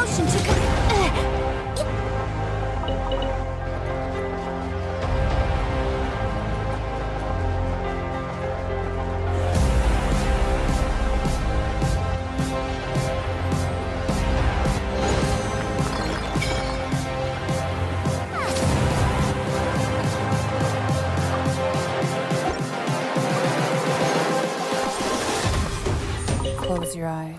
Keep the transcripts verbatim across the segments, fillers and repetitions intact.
Motion to con- Close your eyes.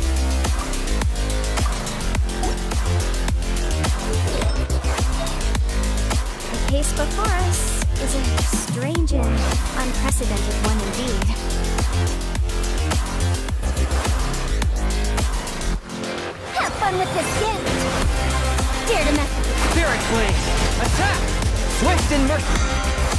The case before us is a strange and unprecedented one indeed. Have fun with this gift! Dare to mess with it! Spirit Blade! Attack! Swift and merciful!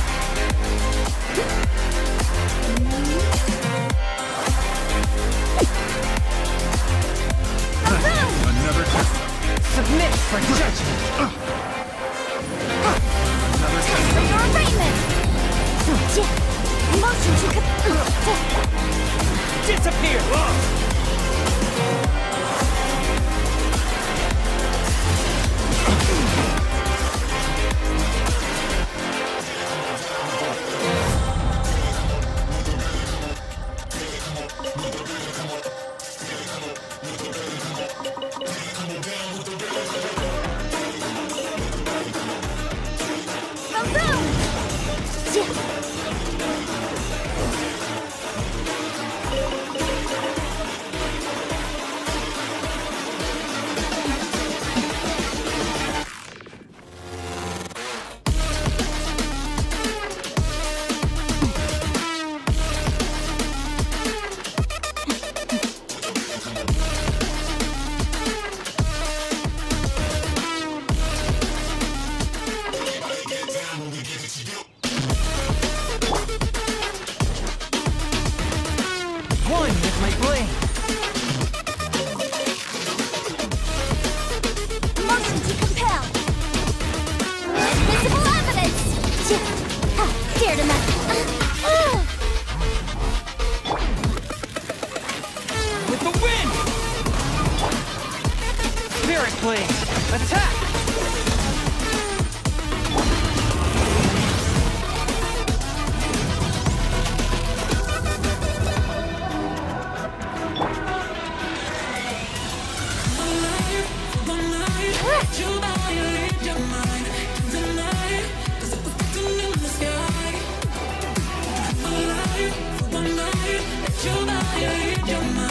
Another test. Submit for judgment! Another Taste test. of your arraignment! Motion to con- Disappear! One with my blade! Motion to compel! Visible evidence! Ha, dare to mess uh, uh. With the wind! Spirit Blade! Attack! Your body, your mind.